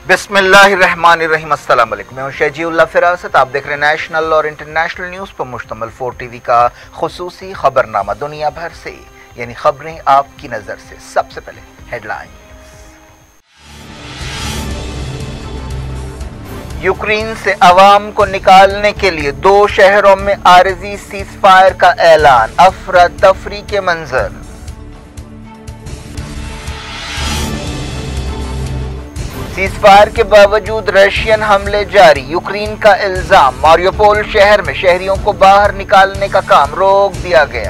बिस्मिल्लाहिर्रहमानिर्रहीम। अस्सलाम वालेकुम। मैं हूं शजीउल्लाह फिरासत। आप देख रहे हैं नेशनल और इंटरनेशनल न्यूज़ पर मुश्तमिल 4 टीवी का खुसूसी खबरनामा। दुनिया भर से यानी खबरें आपकी नज़र से। सबसे पहले हेडलाइन। यूक्रेन से अवाम को निकालने के लिए 2 शहरों में आरजी सीज़फायर का ऐलान। अफरा तफरी के मंजर। सीज़फायर के बावजूद रशियन हमले जारी। यूक्रेन का इल्जाम, मारियोपोल शहर में शहरियों को बाहर निकालने का काम रोक दिया गया।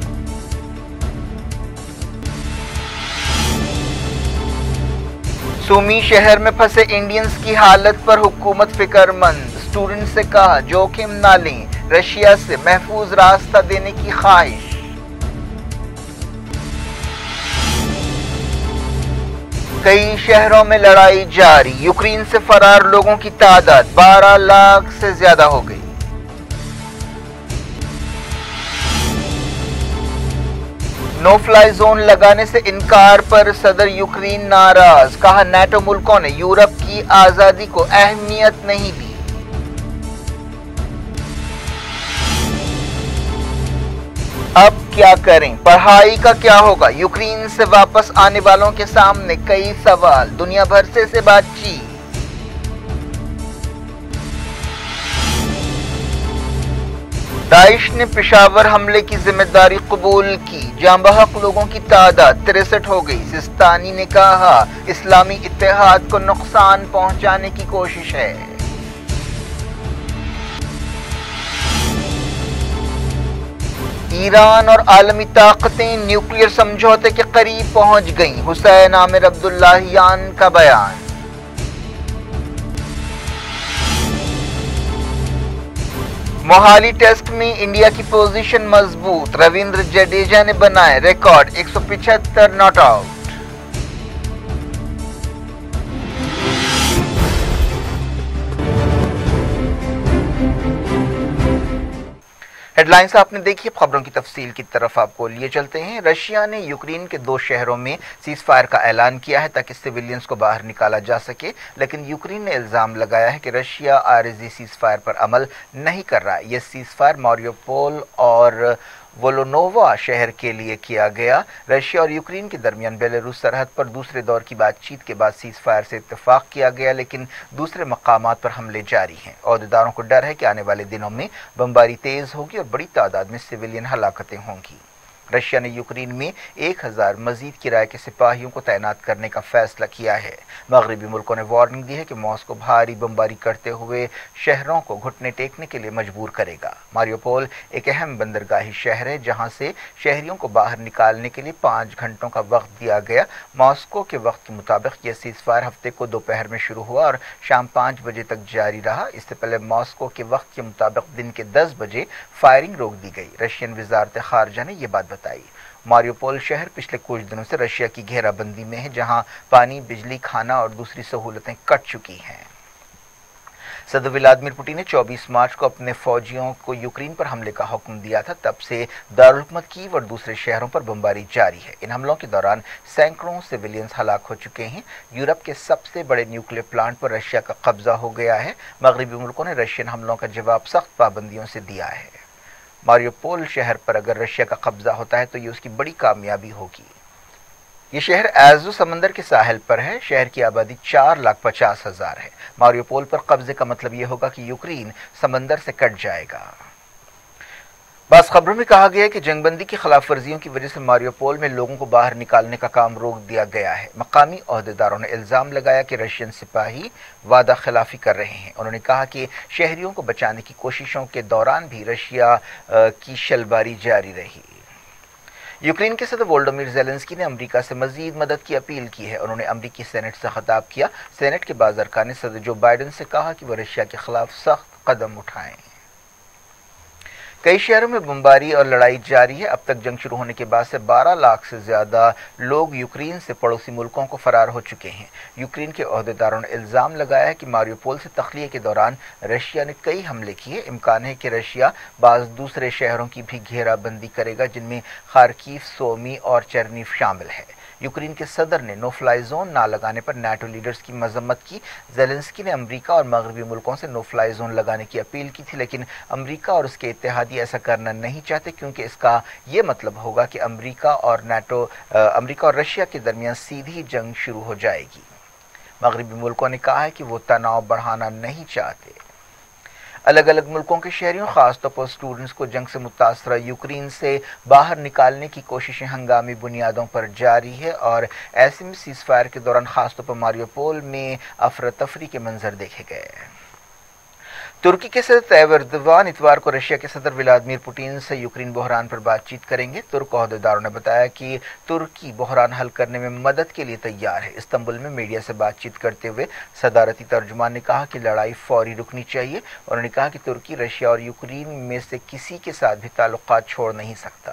सुमी शहर में फंसे इंडियंस की हालत पर हुकूमत फिक्रमंद। स्टूडेंट से कहा जोखिम ना लें, रशिया से महफूज रास्ता देने की ख्वाहिश। कई शहरों में लड़ाई जारी। यूक्रेन से फरार लोगों की तादाद 12 लाख से ज्यादा हो गई। नो फ्लाई जोन लगाने से इनकार पर सदर यूक्रेन नाराज। कहा नाटो मुल्कों ने यूरोप की आजादी को अहमियत नहीं दी। अब क्या करें, पढ़ाई का क्या होगा? यूक्रेन से वापस आने वालों के सामने कई सवाल। दुनिया भर से बातचीत। दाइश ने पेशावर हमले की जिम्मेदारी कबूल की। जाँ बहक लोगों की तादाद 63 हो गई। सिस्तानी ने कहा इस्लामी इत्तेहाद को नुकसान पहुंचाने की कोशिश है। ईरान और आलमी ताकतें न्यूक्लियर समझौते के करीब पहुंच गईं। हुसैन आमिर अब्दुल्लाहियान का बयान। मोहाली टेस्ट में इंडिया की पोजीशन मजबूत। रविंद्र जडेजा ने बनाए रिकॉर्ड 175 नॉट आउट। हेडलाइंस आपने देखी। खबरों की तफसील की तरफ आपको लिए चलते हैं। रशिया ने यूक्रेन के 2 शहरों में सीज़फायर का ऐलान किया है ताकि सिविलियंस को बाहर निकाला जा सके, लेकिन यूक्रेन ने इल्ज़ाम लगाया है कि रशिया आरजी सीज़फायर पर अमल नहीं कर रहा है। यह सीज़फायर मारियोपोल और वोलोनोवा शहर के लिए किया गया। रशिया और यूक्रेन के दरमियान बेलारूस सरहद पर दूसरे दौर की बातचीत के बाद सीज़फायर से इत्तेफाक किया गया, लेकिन दूसरे मकामात पर हमले जारी हैं। अहदेदारों को डर है कि आने वाले दिनों में बमबारी तेज होगी और बड़ी तादाद में सिविलियन हलाकतें होंगी। रशिया ने यूक्रेन में 1000 मजीद किराए के सिपाहियों को तैनात करने का फैसला किया है। मगरबी मुल्कों ने वार्निंग दी है कि मॉस्को भारी बमबारी करते हुए शहरों को घुटने टेकने के लिए मजबूर करेगा। मारियोपोल एक अहम बंदरगाही शहर है जहां से शहरियों को बाहर निकालने के लिए 5 घंटों का वक्त दिया गया। मॉस्को के वक्त के मुताबिक यह सीज़फायर हफ्ते को दोपहर में शुरू हुआ और शाम 5 बजे तक जारी रहा। इससे पहले मॉस्को के वक्त के मुताबिक दिन के 10 बजे फायरिंग रोक दी गई। रशियन वजारत खारजा ने यह बात बताई। मारियोपोल शहर पिछले कुछ दिनों से रशिया की घेराबंदी में है, जहां पानी, बिजली, खाना और दूसरी सहूलतें कट चुकी हैं। सदर व्लादिमीर पुतिन ने 24 मार्च को अपने फौजियों को यूक्रेन पर हमले का हुक्म दिया था। तब से दारुल हुकूमत कीव और दूसरे शहरों पर बमबारी जारी है। इन हमलों के दौरान सैकड़ों सिविलियंस हलाक हो चुके हैं। यूरोप के सबसे बड़े न्यूक्लियर प्लांट पर रशिया का कब्जा हो गया है। मगरबी मुल्कों ने रशियन हमलों का जवाब सख्त पाबंदियों से दिया है। मारियोपोल शहर पर अगर रशिया का कब्जा होता है तो ये उसकी बड़ी कामयाबी होगी। ये शहर एज़ो समंदर के साहिल पर है। शहर की आबादी 4,50,000 है। मारियोपोल पर कब्जे का मतलब ये होगा कि यूक्रेन समंदर से कट जाएगा। बास खबरों में कहा गया है कि जंगबंदी की खिलाफ वर्जियों की वजह से मारियोपोल में लोगों को बाहर निकालने का काम रोक दिया गया है। मकामी अहदेदारों ने इल्ज़ाम लगाया कि रशियन सिपाही वादा खिलाफी कर रहे हैं। उन्होंने कहा कि शहरियों को बचाने की कोशिशों के दौरान भी रशिया की शलबारी जारी रही। यूक्रेन के सदर वोलोडिमीर ज़ेलेंस्की ने अमेरिका से मजीद मदद की अपील की है। उन्होंने अमेरिकी सेनेट से खिताब किया। सेनेट के बाज़ अरकान ने सदर जो बाइडन से कहा कि वह रशिया के खिलाफ सख्त कदम उठाएं। कई शहरों में बमबारी और लड़ाई जारी है। अब तक जंग शुरू होने के बाद से 12 लाख से ज्यादा लोग यूक्रेन से पड़ोसी मुल्कों को फरार हो चुके हैं। यूक्रेन के अहदेदारों ने इल्जाम लगाया है कि मारियोपोल से तख्लिये के दौरान रशिया ने कई हमले किए। इम्कान है कि रशिया बाज़ दूसरे शहरों की भी घेराबंदी करेगा, जिनमें खार्किव, सोमी और चेरनीव शामिल है। یوکرین کے صدر نے نو فلائی زون نہ لگانے پر نیٹو لیڈرز کی مذمت کی۔ زیلنسکی نے امریکہ اور مغربی ملکوں سے نو فلائی زون لگانے کی اپیل کی تھی، لیکن امریکہ اور اس کے اتحادی ایسا کرنا نہیں چاہتے کیونکہ اس کا یہ مطلب ہوگا کہ امریکہ اور رشیا کے درمیان سیدھی جنگ شروع ہو جائے گی۔ مغربی ملکوں نے کہا ہے کہ وہ تناؤ بڑھانا نہیں چاہتے۔ الگ الگ ملکوں کے شہریوں، خاص طور پر اسٹوڈنٹس کو جنگ سے متاثرہ یوکرین سے باہر نکالنے کی کوششیں ہنگامی بنیادوں پر جاری ہے اور ایسے میں سیز فائر کے دوران خاص طور پر ماریوپول میں افراتفری کے منظر دیکھے گئے۔ ترکی کے صدر طیب ایردوان اتوار کو رشیا کے صدر ولادیمیر پوٹین سے یوکرین بحران پر بات چیت کریں گے۔ ترک عہدیداروں نے بتایا کہ ترکی بحران حل کرنے میں مدد کے لیے تیار ہے۔ استنبول میں میڈیا سے بات چیت کرتے ہوئے صدارتی ترجمان نے کہا کہ لڑائی فوری رکنی چاہیے۔ انہوں نے کہا کہ ترکی رشیا اور یوکرین میں سے کسی کے ساتھ بھی تعلقات چھوڑ نہیں سکتا۔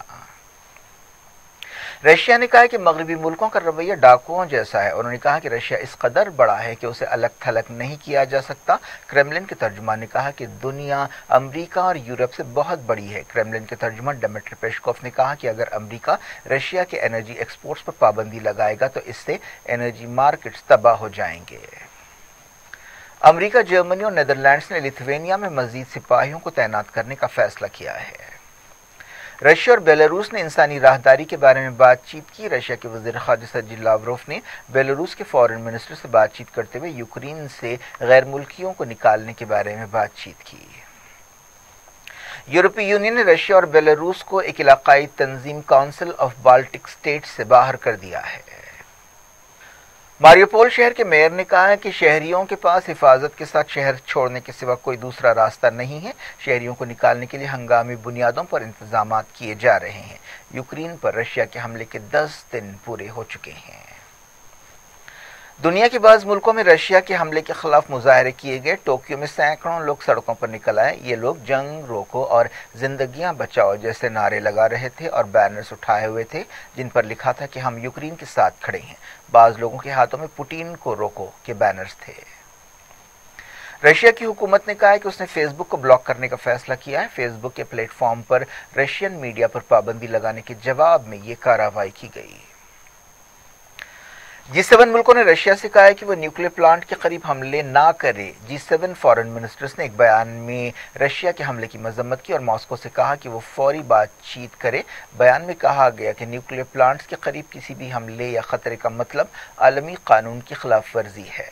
رشیا نے کہا کہ مغربی ملکوں کا رویہ ڈاکوؤں جیسا ہے۔ انہوں نے کہا کہ رشیا اس قدر بڑا ہے کہ اسے الگ تھلگ نہیں کیا جا سکتا۔ کرملن کے ترجمان نے کہا کہ دنیا امریکہ اور یورپ سے بہت بڑی ہے۔ کرملن کے ترجمان ڈمیٹری پیشکوف نے کہا کہ اگر امریکہ رشیا کے انرجی ایکسپورٹس پر پابندی لگائے گا تو اس سے انرجی مارکیٹس تباہ ہو جائیں گے۔ امریکہ، جرمنی اور نیدرلینڈز نے لیتھوینیا میں مزید سپاہیوں کو تعینات کرنے کا فیصلہ کیا ہے۔ رشیا اور بیلاروس نے انسانی راہداری کے بارے میں بات چیت کی۔ رشیا کے وزیر خارجہ سرجی لاوروف نے بیلاروس کے فارن منسٹر سے بات چیت کرتے ہوئے یوکرین سے غیر ملکیوں کو نکالنے کے بارے میں بات چیت کی۔ یورپی یونین نے رشیا اور بیلاروس کو ایک علاقائی تنظیم کونسل آف بالٹک اسٹیٹس سے باہر کر دیا ہے۔ ماریوپول شہر کے میئر نے کہا ہے کہ شہریوں کے پاس حفاظت کے ساتھ شہر چھوڑنے کے سوا کوئی دوسرا راستہ نہیں ہے۔ شہریوں کو نکالنے کے لیے ہنگامی بنیادوں پر انتظامات کیے جا رہے ہیں۔ یوکرین پر رشیا کے حملے کے 10 دن پورے ہو چکے ہیں۔ دنیا کے بعض ملکوں میں رشیا کے حملے کے خلاف مظاہرے کیے گئے۔ ٹوکیو میں سینکڑوں لوگ سڑکوں پر نکل آئے۔ یہ لوگ جنگ روکو اور زندگیاں بچاؤ جیسے نعرے لگا رہے تھے اور بینرز اٹھائے ہوئے تھے جن پر لکھا تھا کہ ہم یوکرین کے ساتھ کھڑے ہیں۔ بعض لوگوں کے ہاتھوں میں پوٹین کو روکو کے بینرز تھے۔ رشیا کی حکومت نے کہا ہے کہ اس نے فیس بک کو بلاک کرنے کا فیصلہ کیا ہے۔ فیس بک کے پلیٹ فارم پر رشین میڈیا پر پابندی لگانے کے جواب میں یہ کارروائی کی گئی۔ G7 ملکوں نے رشیا سے کہا ہے کہ وہ نیوکلیئر پلانٹ کے قریب حملے نہ کرے۔ G7 فارن منسٹرز نے ایک بیان میں رشیا کے حملے کی مذمت کی اور ماسکو سے کہا کہ وہ فوری بات چیت کرے۔ بیان میں کہا گیا کہ نیوکلیئر پلانٹس کے قریب کسی بھی حملے یا خطرے کا مطلب عالمی قانون کی خلاف ورزی ہے۔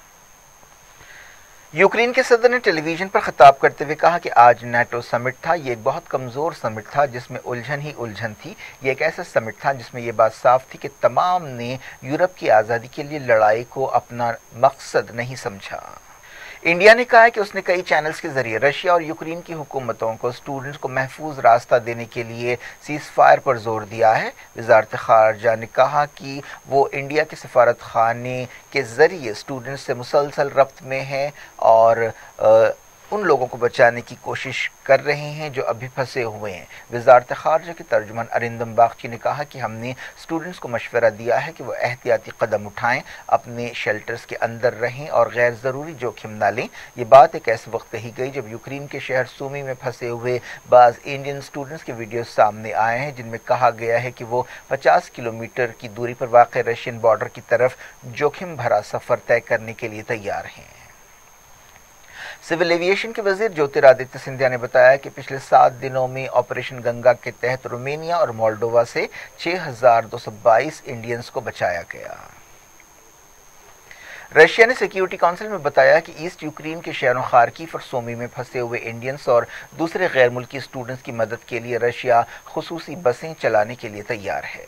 یوکرین کے صدر نے ٹیلی ویژن پر خطاب کرتے ہوئے کہا کہ آج نیٹو سمٹ تھا۔ یہ ایک بہت کمزور سمٹ تھا جس میں الجھن ہی الجھن تھی۔ یہ ایک ایسا سمٹ تھا جس میں یہ بات صاف تھی کہ تمام نے یورپ کی آزادی کے لیے لڑائی کو اپنا مقصد نہیں سمجھا۔ انڈیا نے کہا ہے کہ اس نے کئی چینلز کے ذریعے رشیا اور یوکرین کی حکومتوں کو اسٹوڈنٹس کو محفوظ راستہ دینے کے لیے سیز فائر پر زور دیا ہے۔ وزارت خارجہ نے کہا کہ وہ انڈیا کے سفارت خانے کے ذریعے اسٹوڈنٹس سے مسلسل ربط میں ہیں اور ان لوگوں کو بچانے کی کوشش کر رہے ہیں جو ابھی پھنسے ہوئے ہیں۔ وزارت خارجہ کے ترجمان ارندم باگچی نے کہا کہ ہم نے اسٹوڈنٹس کو مشورہ دیا ہے کہ وہ احتیاطی قدم اٹھائیں، اپنے شیلٹرز کے اندر رہیں اور غیر ضروری جوخم نہ لیں۔ یہ بات ایک ایسے وقت کہی گئی جب یوکرین کے شہر سومی میں پھنسے ہوئے بعض انڈین اسٹوڈنٹس کے ویڈیوز سامنے آئے ہیں جن میں کہا گیا ہے کہ وہ 50 کلومیٹر کی دوری پر واقع رشین بارڈر کی طرف جوخم بھرا سفر طے کرنے کے لیے تیار ہیں۔ سول ایویشن کے وزیر جیوترادتیہ سندھیا نے بتایا کہ پچھلے 7 دنوں میں آپریشن گنگا کے تحت رومینیا اور مولڈووا سے 6222 انڈینز کو بچایا گیا۔ رشیا نے سیکیورٹی کونسل میں بتایا کہ ایسٹ یوکرین کے شہروں خارکیف اور سومی میں پھنسے ہوئے انڈینز اور دوسرے غیر ملکی اسٹوڈنٹس کی مدد کے لیے رشیا خصوصی بسیں چلانے کے لیے تیار ہے۔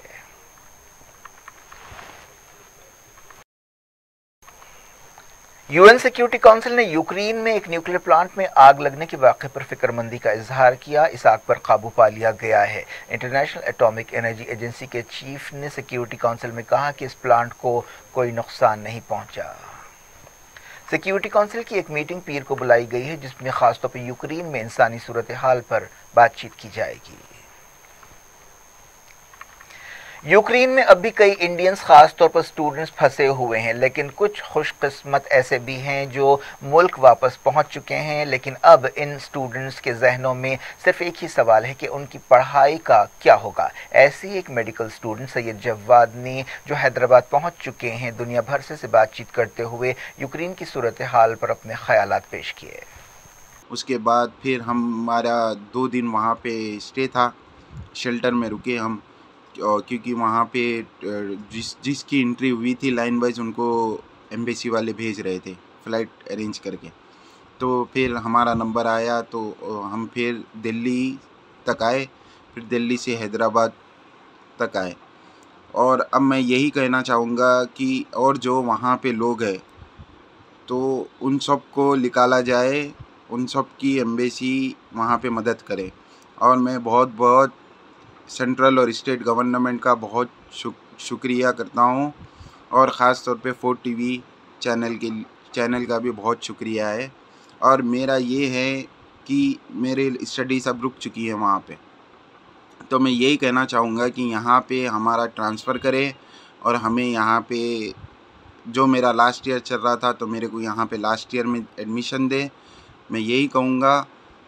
UN سیکیورٹی کونسل نے یوکرین میں ایک نیوکلیئر پلانٹ میں آگ لگنے کے واقعے پر فکر مندی کا اظہار کیا۔ اس آگ پر قابو پا لیا گیا ہے۔ انٹرنیشنل ایٹامک انرجی ایجنسی کے چیف نے سیکیورٹی کونسل میں کہا کہ اس پلانٹ کو کوئی نقصان نہیں پہنچا۔ سیکیورٹی کونسل کی ایک میٹنگ پیر کو بلائی گئی ہے جس میں خاص طور پر یوکرین میں انسانی صورتحال پر بات چیت کی جائے گی۔ यूक्रेन में अब भी कई इंडियंस खास तौर पर स्टूडेंट्स फंसे हुए हैं, लेकिन कुछ खुशकिस्मत ऐसे भी हैं जो मुल्क वापस पहुंच चुके हैं। लेकिन अब इन स्टूडेंट्स के जहनों में सिर्फ एक ही सवाल है कि उनकी पढ़ाई का क्या होगा। ऐसे ही एक मेडिकल स्टूडेंट सैयद जवाद ने, जो हैदराबाद पहुंच चुके हैं, दुनिया भर से बातचीत करते हुए यूक्रेन की सूरत हाल पर अपने ख्यालात पेश किए। उसके बाद फिर हमारा 2 दिन वहाँ पे स्टे था, शेल्टर में रुके हम, क्योंकि वहाँ पे जिसकी एंट्री हुई थी लाइन वाइज उनको एम्बेसी वाले भेज रहे थे फ़्लाइट अरेंज करके। तो फिर हमारा नंबर आया तो हम फिर दिल्ली तक आए, फिर दिल्ली से हैदराबाद तक आए। और अब मैं यही कहना चाहूँगा कि और जो वहाँ पे लोग हैं तो उन सब को निकाला जाए, उन सब की एम्बेसी वहाँ पे मदद करे। और मैं बहुत सेंट्रल और स्टेट गवर्नमेंट का बहुत शुक्रिया करता हूँ, और ख़ास तौर पे 4 टीवी चैनल का भी बहुत शुक्रिया है। और मेरा ये है कि मेरे स्टडी सब रुक चुकी है वहाँ पे, तो मैं यही कहना चाहूँगा कि यहाँ पे हमारा ट्रांसफ़र करें और हमें यहाँ पे, जो मेरा लास्ट ईयर चल रहा था तो मेरे को यहाँ पे लास्ट ईयर में एडमिशन दे, मैं यही कहूँगा।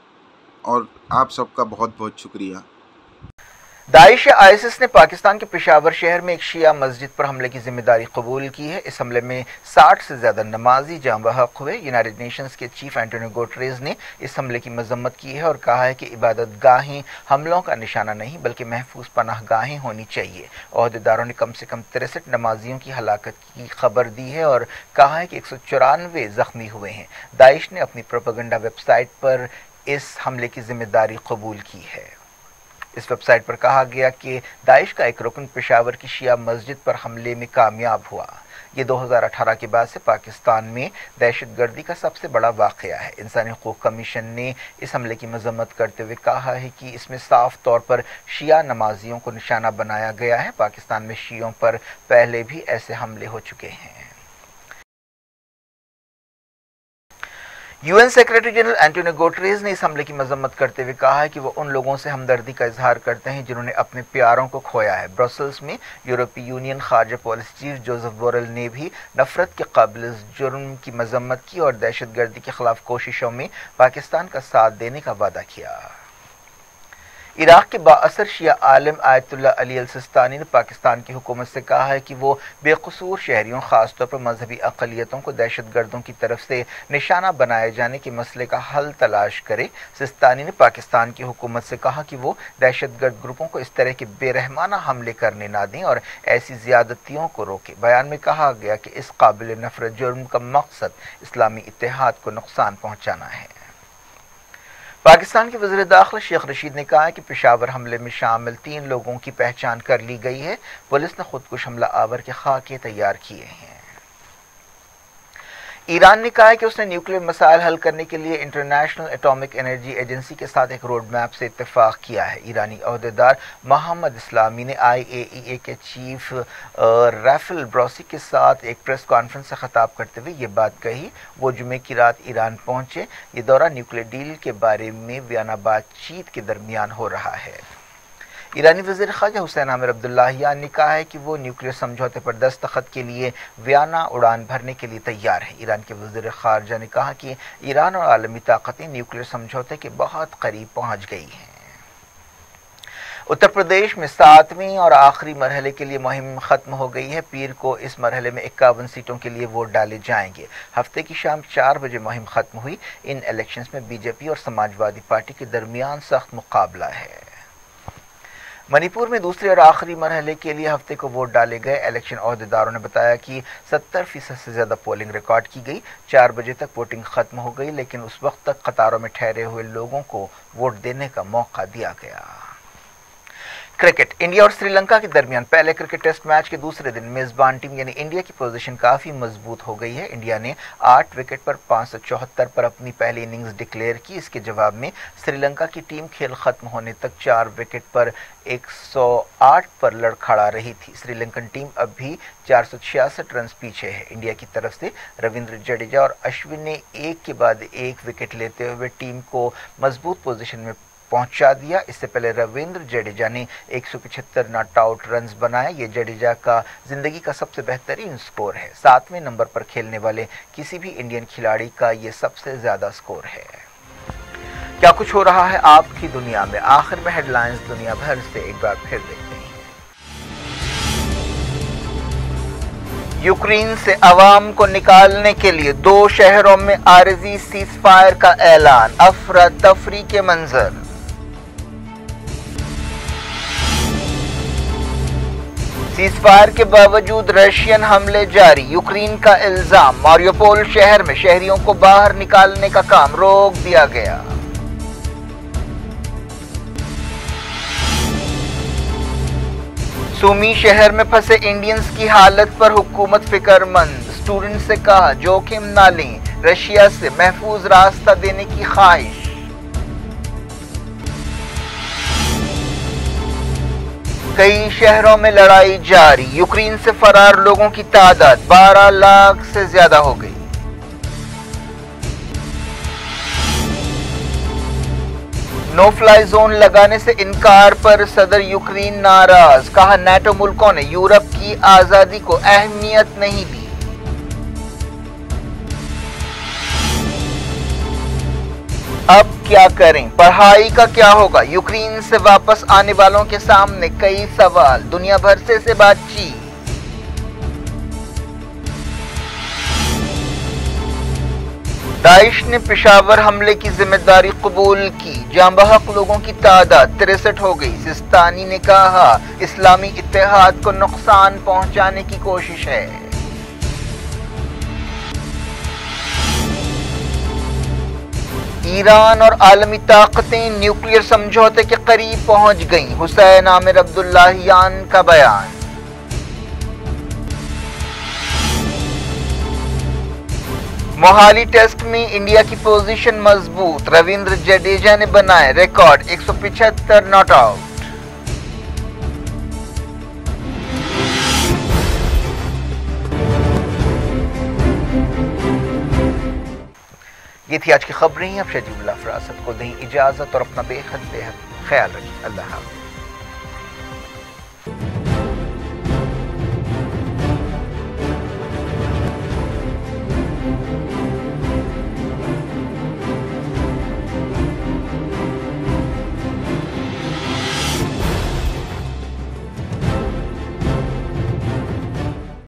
और आप सबका बहुत शुक्रिया। दाइश या आईएसआईएस ने पाकिस्तान के पेशावर शहर में एक शिया मस्जिद पर हमले की जिम्मेदारी कबूल की है। इस हमले में 60 से ज़्यादा नमाजी जाँ बहक हुए। यूनाइटेड नेशंस के चीफ एंटोनियो गुटेरेस ने इस हमले की मजम्मत की है और कहा है कि इबादत गाहें हमलों का निशाना नहीं बल्कि महफूज पनाह गाहें होनी चाहिए। ओहदेदारों ने कम से कम 63 नमाजियों की हलाकत की खबर दी है और कहा है कि 194 जख्मी हुए हैं। दाइश ने अपनी प्रोपेगेंडा वेबसाइट पर इस हमले की जिम्मेदारी कबूल की है। इस वेबसाइट पर कहा गया कि दाइश का एक रुकन पेशावर की शिया मस्जिद पर हमले में कामयाब हुआ। ये 2018 के बाद से पाकिस्तान में दहशतगर्दी का सबसे बड़ा वाक़या है। इंसानी हकूक़ कमीशन ने इस हमले की मजम्मत करते हुए कहा है कि इसमें साफ तौर पर शिया नमाजियों को निशाना बनाया गया है। पाकिस्तान में शियों पर पहले भी ऐसे हमले हो चुके हैं। UN secretary general Antonio Guterres ने इस हमले की मजम्मत करते हुए कहा है कि वो उन लोगों से हमदर्दी का इजहार करते हैं जिन्होंने अपने प्यारों को खोया है। ब्रसल्स में यूरोपीय यूनियन खारजा पॉलिसी चीफ जोसेफ बोरेल ने भी नफरत के काबिल जुर्म की मजम्मत की और दहशतगर्दी के खिलाफ कोशिशों में पाकिस्तान का साथ देने का वादा किया। इराक के बाअसर शिया आलिम आयतुल्लाह अली अल सिस्तानी ने पाकिस्तान की हुकूमत से कहा है कि वो बेकसूर शहरियों, खासतौर पर मजहबी अक़लियतों को दहशतगर्दों की तरफ से निशाना बनाए जाने के मसले का हल तलाश करे। सिस्तानी ने पाकिस्तान की हुकूमत से कहा कि वो दहशतगर्द ग्रुपों को इस तरह के बेरहमाना हमले करने ना दें और ऐसी ज़्यादतियों को रोके। बयान में कहा गया कि इस काबिल नफरत जुर्म का मकसद इस्लामी इत्तेहाद को नुकसान पहुँचाना है। पाकिस्तान के वज़ीर दाखिला शेख रशीद ने कहा है कि पेशावर हमले में शामिल 3 लोगों की पहचान कर ली गई है। पुलिस ने खुदकुश हमला आवर के खाके तैयार किए हैं। ईरान ने कहा है कि उसने न्यूक्लियर मसाइल हल करने के लिए इंटरनेशनल एटॉमिक एनर्जी एजेंसी के साथ एक रोड मैप से इत्तेफाक किया है। ईरानी अहदेदार मोहम्मद इस्लामी ने IAEA के चीफ राफेल ग्रोसी के साथ एक प्रेस कॉन्फ्रेंस से खिताब करते हुए ये बात कही। वो जुमे की रात ईरान पहुंचे। ये दौरा न्यूक्लियर डील के बारे में वियना बातचीत के दरमियान हो रहा है। ईरानी वज़ीर ख़ारजा हुसैन आमिर अब्दुल्लाहियान ने कहा है कि वो न्यूक्लियर समझौते पर दस्तखत के लिए वियना उड़ान भरने के लिए तैयार है। ईरान के वज़ीर ख़ारजा ने कहा कि ईरान और आलमी ताकतें न्यूक्लियर समझौते के बहुत करीब पहुंच गई हैं। उत्तर प्रदेश में 7वें और आखिरी मरहले के लिए मुहिम खत्म हो गई है। पीर को इस मरहले में 51 सीटों के लिए वोट डाले जाएंगे। हफ्ते की शाम 4 बजे मुहिम खत्म हुई। इन इलेक्शंस में बीजेपी और समाजवादी पार्टी के दरमियान सख्त मुकाबला है। मणिपुर में दूसरे और आखिरी मरहले के लिए हफ्ते को वोट डाले गए। इलेक्शन अहदेदारों ने बताया कि 70% से ज़्यादा पोलिंग रिकॉर्ड की गई। 4 बजे तक वोटिंग खत्म हो गई, लेकिन उस वक्त तक कतारों में ठहरे हुए लोगों को वोट देने का मौका दिया गया। क्रिकेट, इंडिया और श्रीलंका के दरमियान पहले क्रिकेट टेस्ट मैच के दूसरे दिन मेजबान टीम यानी इंडिया की पोजीशन काफ़ी मजबूत हो गई है। इंडिया ने 8 विकेट पर 574 पर अपनी पहली इनिंग्स डिक्लेयर की। इसके जवाब में श्रीलंका की टीम खेल खत्म होने तक 4 विकेट पर 108 पर लड़खड़ा रही थी। श्रीलंकन टीम अब भी 466 रन पीछे है। इंडिया की तरफ से रविंद्र जडेजा और अश्विन ने एक के बाद एक विकेट लेते हुए टीम को मजबूत पोजीशन में पहुंचा दिया। इससे पहले रविंद्र जडेजा ने 175 नॉट आउट रन्स बनाए। ये जडेजा का जिंदगी का सबसे बेहतरीन स्कोर है। 7वें नंबर पर खेलने वाले किसी भी इंडियन खिलाड़ी का ये सबसे ज्यादा स्कोर है। क्या कुछ हो रहा है आपकी दुनिया में, आखिर में हेडलाइंस दुनिया भर से एक बार फिर देखते हैं। यूक्रेन से अवाम को निकालने के लिए 2 शहरों में आरजी सीज़फायर का ऐलान, अफरा तफरी के मंजर। सीज़फायर के बावजूद रशियन हमले जारी, यूक्रेन का इल्जाम। मारियोपोल शहर में शहरियों को बाहर निकालने का काम रोक दिया गया। सुमी शहर में फंसे इंडियंस की हालत पर हुकूमत फिक्रमंद, स्टूडेंट से कहा जोखिम ना लें, रशिया से महफूज रास्ता देने की ख्वाहिश। कई शहरों में लड़ाई जारी, यूक्रेन से फरार लोगों की तादाद 12 लाख से ज्यादा हो गई। नो फ्लाई जोन लगाने से इनकार पर सदर यूक्रेन नाराज, कहा नाटो मुल्कों ने यूरोप की आजादी को अहमियत नहीं दी। अब क्या करें, पढ़ाई का क्या होगा, यूक्रेन से वापस आने वालों के सामने कई सवाल, दुनिया भर से बातचीत। दाइश ने पेशावर हमले की जिम्मेदारी कबूल की, जाँ बहक लोगों की तादाद 63 हो गई। सिस्तानी ने कहा इस्लामी इत्तेहाद को नुकसान पहुंचाने की कोशिश है। ईरान और आलमी ताकतें न्यूक्लियर समझौते के करीब पहुंच गईं, हुसैन आमिर अब्दुल्लाहियान का बयान। मोहाली टेस्ट में इंडिया की पोजीशन मजबूत, रविंद्र जडेजा ने बनाए रिकॉर्ड 175 नॉट आउट। ये थी आज की खबरें। अब शजीबुल्लाह फरासत को दें इजाजत और अपना बेहद ख्याल रखिए। अल्लाह हाफ़िज़।